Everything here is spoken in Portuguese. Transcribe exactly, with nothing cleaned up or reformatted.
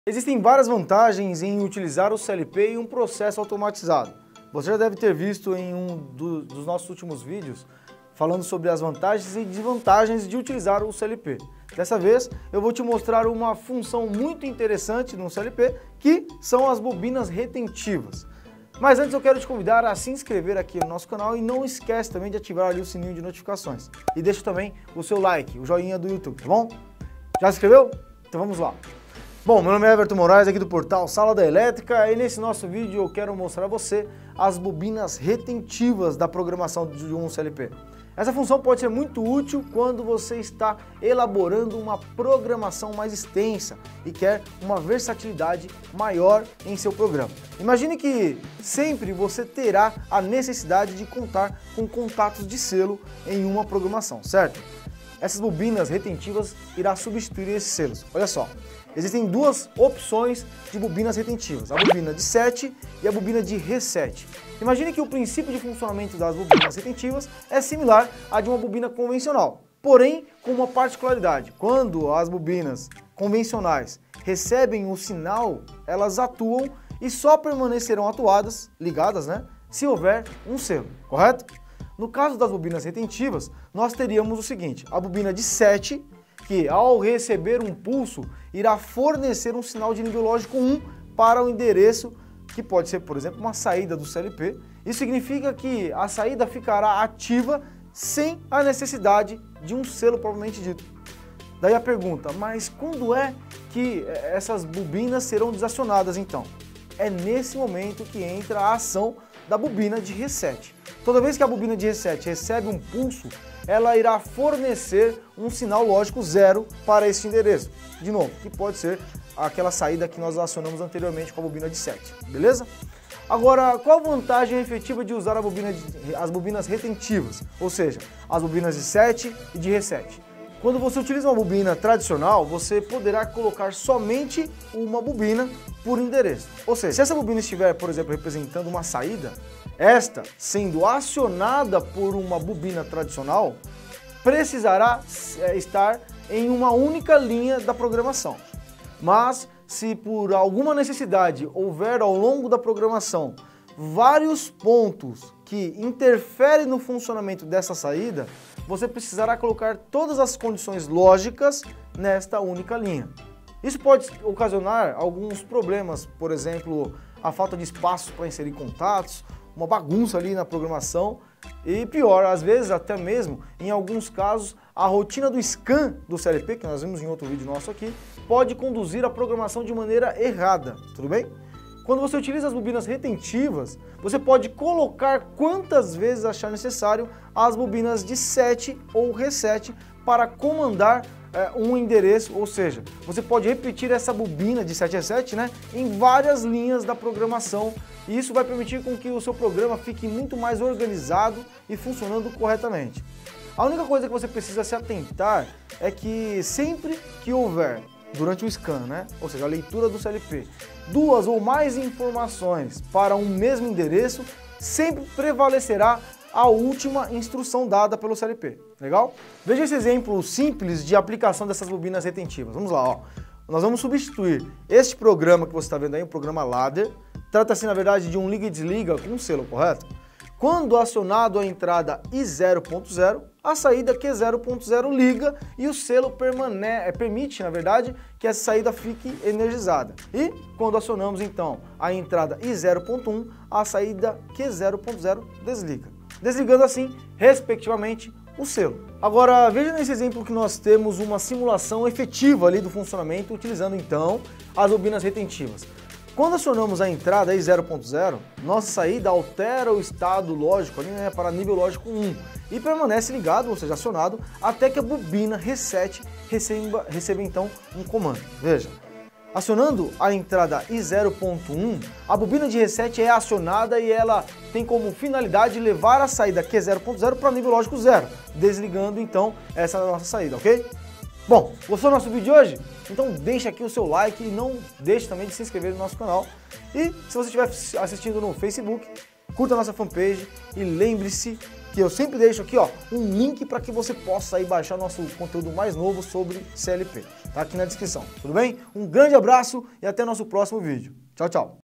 Existem várias vantagens em utilizar o C L P em um processo automatizado. Você já deve ter visto em um do, dos nossos últimos vídeos falando sobre as vantagens e desvantagens de utilizar o C L P. Dessa vez eu vou te mostrar uma função muito interessante no C L P, que são as bobinas retentivas. Mas antes eu quero te convidar a se inscrever aqui no nosso canal e não esquece também de ativar ali o sininho de notificações. E deixa também o seu like, o joinha do YouTube, tá bom? Já se inscreveu? Então vamos lá. Bom, meu nome é Everton Moraes, aqui do portal Sala da Elétrica, e nesse nosso vídeo eu quero mostrar a você as bobinas retentivas da programação de um C L P. Essa função pode ser muito útil quando você está elaborando uma programação mais extensa e quer uma versatilidade maior em seu programa. Imagine que sempre você terá a necessidade de contar com contatos de selo em uma programação, certo? Essas bobinas retentivas irá substituir esses selos. Olha só, existem duas opções de bobinas retentivas, a bobina de set e a bobina de reset. Imagine que o princípio de funcionamento das bobinas retentivas é similar à de uma bobina convencional, porém com uma particularidade. Quando as bobinas convencionais recebem o sinal, elas atuam e só permanecerão atuadas, ligadas, né, se houver um selo, correto? No caso das bobinas retentivas, nós teríamos o seguinte, a bobina de set, que ao receber um pulso, irá fornecer um sinal de nível lógico um para o endereço, que pode ser, por exemplo, uma saída do C L P. Isso significa que a saída ficará ativa sem a necessidade de um selo propriamente dito. Daí a pergunta, mas quando é que essas bobinas serão desacionadas então? É nesse momento que entra a ação da bobina de reset. Toda vez que a bobina de reset recebe um pulso, ela irá fornecer um sinal lógico zero para este endereço. De novo, que pode ser aquela saída que nós acionamos anteriormente com a bobina de set, beleza? Agora, qual a vantagem efetiva de usar a bobina de, as bobinas retentivas? Ou seja, as bobinas de set e de reset. Quando você utiliza uma bobina tradicional, você poderá colocar somente uma bobina por endereço. Ou seja, se essa bobina estiver, por exemplo, representando uma saída, esta, sendo acionada por uma bobina tradicional, precisará estar em uma única linha da programação. Mas, se por alguma necessidade houver ao longo da programação vários pontos que interferem no funcionamento dessa saída, você precisará colocar todas as condições lógicas nesta única linha. Isso pode ocasionar alguns problemas, por exemplo, a falta de espaço para inserir contatos, uma bagunça ali na programação e pior, às vezes até mesmo, em alguns casos, a rotina do scan do C L P, que nós vimos em outro vídeo nosso aqui, pode conduzir a programação de maneira errada, tudo bem? Quando você utiliza as bobinas retentivas, você pode colocar quantas vezes achar necessário as bobinas de set ou reset para comandar é, um endereço, ou seja, você pode repetir essa bobina de set a set, né, em várias linhas da programação, e isso vai permitir com que o seu programa fique muito mais organizado e funcionando corretamente. A única coisa que você precisa se atentar é que sempre que houver, durante o scan, né, ou seja, a leitura do C L P, duas ou mais informações para um mesmo endereço, sempre prevalecerá a última instrução dada pelo C L P, legal? Veja esse exemplo simples de aplicação dessas bobinas retentivas. Vamos lá, ó. Nós vamos substituir este programa que você está vendo aí, o programa ladder, trata-se na verdade de um liga e desliga com um selo, correto? Quando acionado a entrada I zero ponto zero, a saída Q zero ponto zero liga e o selo permane- permite, na verdade, que essa saída fique energizada. E quando acionamos então a entrada I zero ponto um, a saída Q zero ponto zero desliga, desligando assim, respectivamente, o selo. Agora, veja nesse exemplo que nós temos uma simulação efetiva ali do funcionamento, utilizando então as bobinas retentivas. Quando acionamos a entrada I zero ponto zero, nossa saída altera o estado lógico ali, né, para nível lógico um e permanece ligado, ou seja, acionado, até que a bobina reset receba, receba então um comando. Veja, acionando a entrada I zero ponto um, a bobina de reset é acionada e ela tem como finalidade levar a saída Q zero ponto zero para nível lógico zero, desligando então essa nossa saída, ok? Bom, gostou do nosso vídeo de hoje? Então deixa aqui o seu like e não deixe também de se inscrever no nosso canal. E se você estiver assistindo no Facebook, curta a nossa fanpage e lembre-se que eu sempre deixo aqui ó, um link para que você possa aí baixar o nosso conteúdo mais novo sobre C L P. tá aqui na descrição, tudo bem? Um grande abraço e até o nosso próximo vídeo. Tchau, tchau!